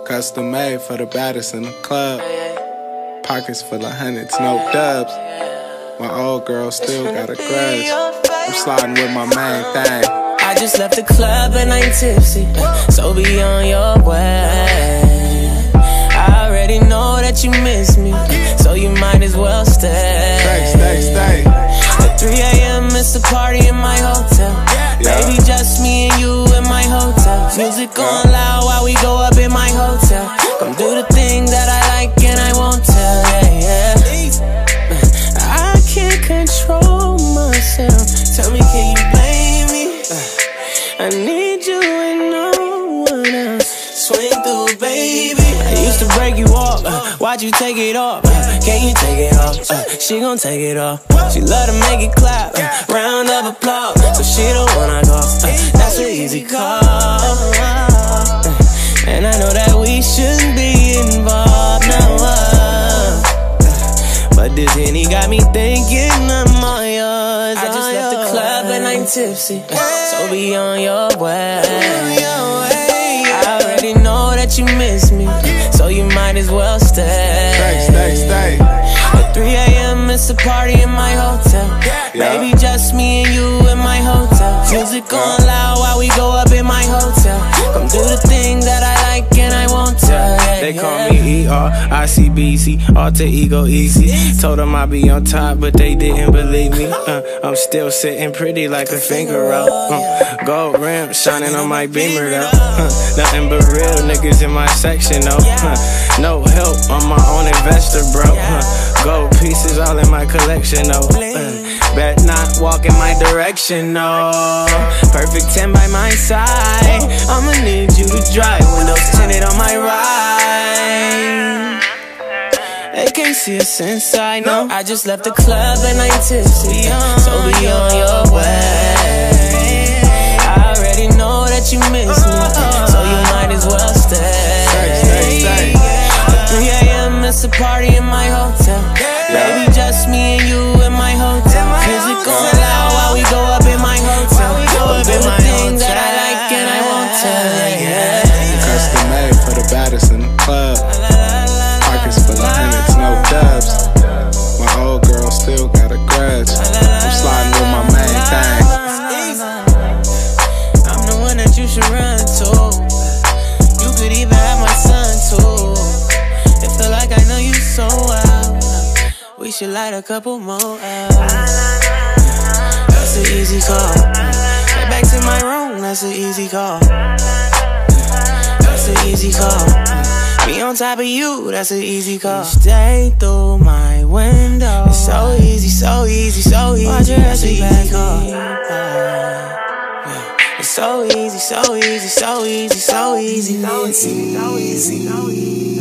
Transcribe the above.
Custom made for the baddest in the club. Pockets full of hundreds, no dubs. My old girl still got a grudge. I'm sliding with my main thing. I just left the club and I'm tipsy, so be on your way. I already know that you miss me, so you might as well stay. Stay. At 3 a.m. it's a party in my hotel. Baby, just me and you in my hotel. Music going loud while we go up in my hotel. Come do the thing that I like and I won't tell, yeah. I can't control myself. Tell me, can you blame me? I need you and no one else. Swing through, baby. I used to break you off, why'd you take it off? Can you take it off? She gon' take it off. She love to make it clap, round of applause. So she don't wanna go, that's an easy call. And I know that we shouldn't be involved now, but this Henny got me thinking I'm all yours. I just left the club and I'm tipsy, so be on your way. I already know that you miss me, so you might as well stay. Stay. At 3 a.m. it's a party in my hotel. Baby, just me and you in my hotel. Music going loud while we go up in my hotel. Come do the thing that I like and I won't tell. They call me ER-ICBC, alter ego easy. Told them I'd be on top, but they didn't believe me. I'm still sitting pretty like a finger roll. Gold rim shining on my Beamer though. Nothing but real niggas in my section though. No help, I'm my own investor, bro. Gold pieces all in my collection though. Bet not walk in my direction, no. Perfect 10 by my side. I'ma need you to drive, windows tinted on my ride. They can't see us inside, no. I just left the club and I'm tipsy, so be on your way. I already know that you miss me, so you might as well stay. At 3 a.m. it's a party in my hotel. Baby, just me and you in my hotel. Music going loud while we go up in my hotel. Come do the thing that I like and I won't tell, Custom made for the baddest in the club. Pockets full of hundreds, no dubs. My old girl still got a grudge. I'm sliding with my main thing. I'm the one that you should run to. You could even have my son too. It feel like I know you so well. We should light a couple more out. That's an easy call. Get back to my room, that's an easy call. That's an easy call. Be on top of you, that's an easy call. You stay through my window. It's so easy, so easy, so easy. That's an easy call. It's so easy, so easy, so easy, so easy, so easy, so easy, so easy.